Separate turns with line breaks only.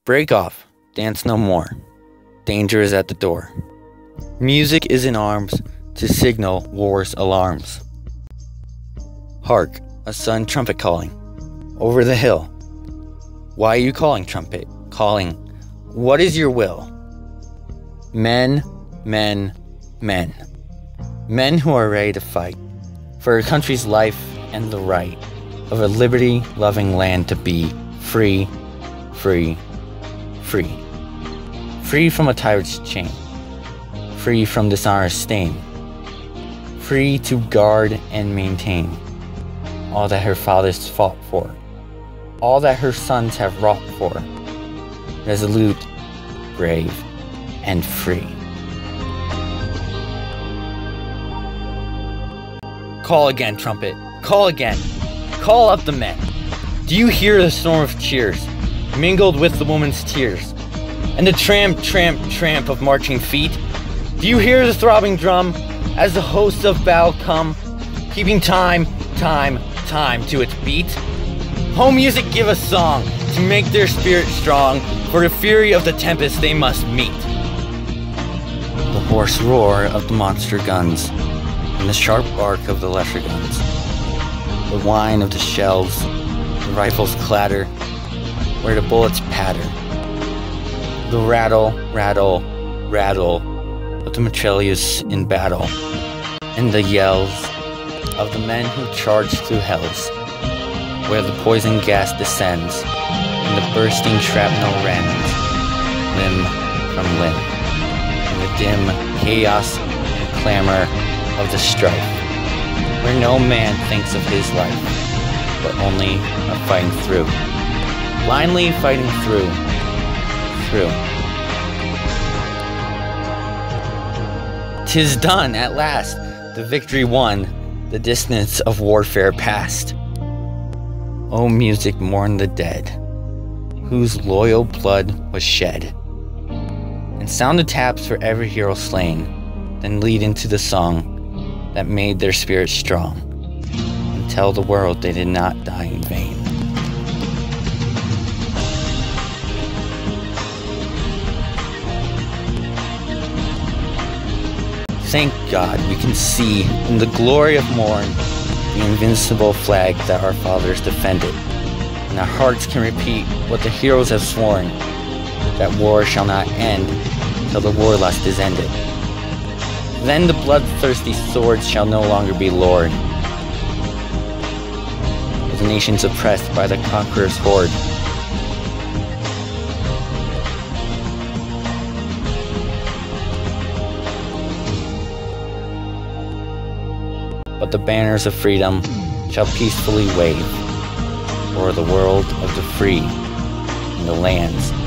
Break off, dance no more. Danger is at the door. Music is in arms to signal war's alarms. Hark, a sudden trumpet calling. Over the hill. Why are you calling, trumpet? Calling. What is your will? Men, men, men. Men who are ready to fight for a country's life and the right of a liberty-loving land to be free, free, free. Free from a tyrant's chain. Free from dishonor's stain. Free to guard and maintain all that her fathers fought for, all that her sons have wrought for, resolute, brave, and free. Call again, trumpet, call again, call up the men. Do you hear the storm of cheers, mingled with the woman's tears, and the tramp, tramp, tramp of marching feet? Do you hear the throbbing drum, as the hosts of battle come, keeping time, time, time to its beat? Oh, music, give a song to make their spirit strong, for the fury of the tempest they must meet. The hoarse roar of the monster guns, and the sharp bark of the lesser guns, the whine of the shells, the rifles clatter, where the bullets patter, the rattle, rattle, rattle of the mitrailleuse in battle, and the yells of the men who charge through hells, where the poison gas descends, and the bursting shrapnel rends, limb from limb, in the dim chaos and clamor of the strife, where no man thinks of his life, but only of fighting through, blindly fighting through. "'Tis done at last, the victory won, the distance of warfare past. O music, mourn the dead, whose loyal blood was shed, and sound the taps for every hero slain, then lead into the song that made their spirits strong, and tell the world they did not die in vain." Thank God we can see in the glory of morn the invincible flag that our fathers defended, and our hearts can repeat what the heroes have sworn, that war shall not end till the warlust is ended. Then the bloodthirsty swords shall no longer be lord of the nations oppressed by the conqueror's horde. But the banners of freedom shall peacefully wave o'er the world of the free and the lands